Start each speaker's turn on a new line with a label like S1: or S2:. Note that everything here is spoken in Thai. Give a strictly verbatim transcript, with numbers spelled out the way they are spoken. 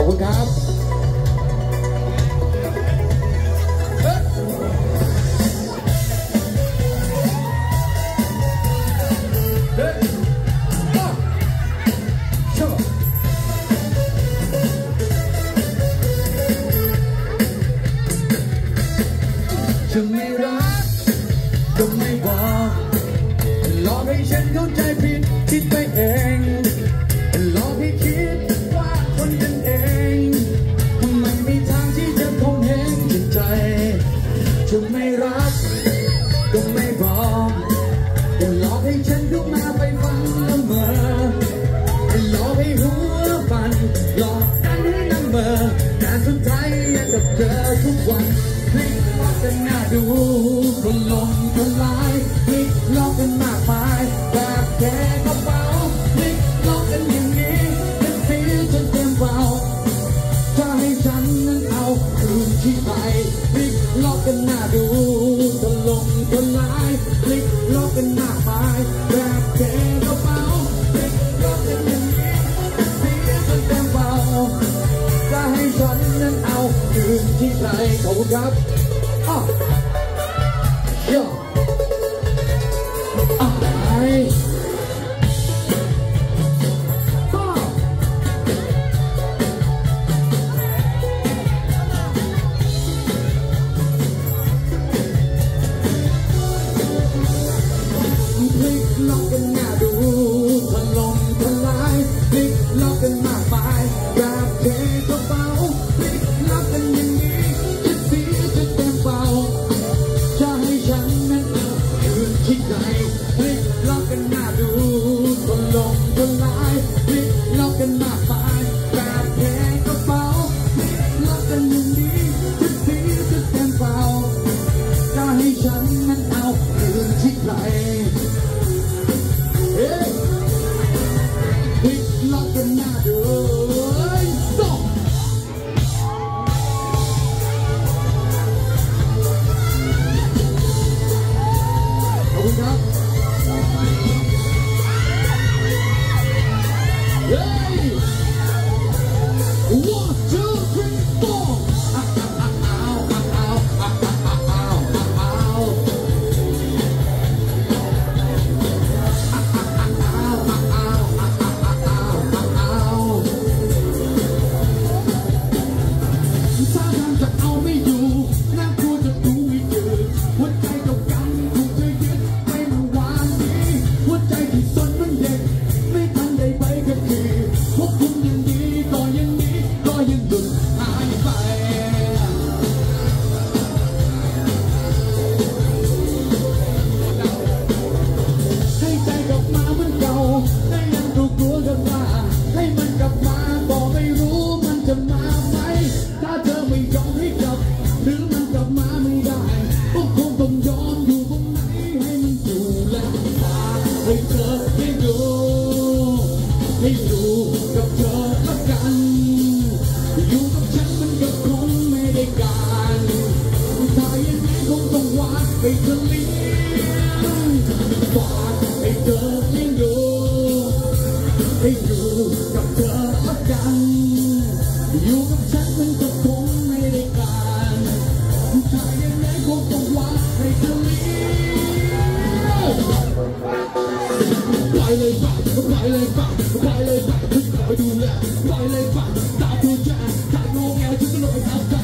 S1: อบคุณครับจะไม่รักก็ไม่บอกหลอกให้ฉันเข้าใจผิดคิดไปเองหลอกให้คิดว่าคนกันเองไม่มีทางที่จะคงเห็นจิตใจจะไม่รักก็ไม่บอกอย่าหลอกให้ฉันเข้ามาไปฟังละเมอหลอกให้หัวฟันหลอกกันให้นั่งเบอแต่สุดท้ายยังกับเจอทุกวันพลิกล็อกกันหน้าดูคนลงคนร้ายพลิกล็อกกันมากมายแบบแกกระเป๋าพลิกล็อกกันอย่างนี้เป็นสีจนเต็มเบาจะให้ฉันนั้นเอาคืนที่ไหนพลิกล็อกกันหน้าดูคนลงคนร้ายพลิกล็อกกันมากมายแบบแกกระเป๋าพลิกล็อกกันอย่างนี้เป็นสีจนเต็มเบาจะให้ฉันนั้นเอาคืนที่ไหนขอบคุณครับอ่ะโย่อ่ะไอ้ป้าพลิกล็อกกันหน้าดูถล่มทลายพลิกล็อกกันมากมายแบบเทกระเป๋าพลิกล็อกกันอย่างนี้จะเสียจะเต็มเบาจะให้ฉันนั้นเอาคืนที่ไหนพลิกล็อกกันหน้าดูถล่มทลายพลิกล็อกกันมากมายแบบเทกระเป๋าพลิกล็อกกันอย่างนี้จะเสียจะเต็มเบาจะให้ฉันนั้นเอาคืนที่ไหนพลิกล็อกกันหน้าดูส่งขอบคุณครับเฮ้ย one two three four อ้าวอ้าวอ้าวอ้าวอ้าวอ้าวอ้าวถ้าทางจะเอาไม่อยู่น่ากลัวจะดูไม่ยืดหัวใจเก่ากันถูกเธอยึดไปเมื่อวานนี้หัวใจที่สนมันเด็กไม่ทันได้ไปกับทีพวกคุณยังดีก็ยังดีก็ยังหลุดหายไปให้ใจกลับมาเหมือนเก่าให้ยังถูกกลัวกันว่าให้มันกลับมาก็ไม่รู้มันจะมาไหมถ้าเธอไม่ยอมให้กลับหรือมันกลับมาไม่ได้ก็คงต้องยอมอยู่ตรงไหนให้มันอยู่และฝากให้เธอได้ดูให้อยู่กับเธอละกันอยู่กับฉันมันก็คงไม่ได้การถ้าอย่างนี้คงต้องวางให้เธอเลี้ยงฝากให้เธอได้ดูให้อยู่กับเธอละกันอยู่กับฉันมันก็คงไม่ได้การถ้าอย่างนี้คงต้องวางให้เธอเลี้ยงไปเลยป่ะไปเลยป่ะไปเลยป่ะที่คอยดูแลไปเลยป่ะตาตัวแจ้งตาโง่แงฉันก็ลงไปทำ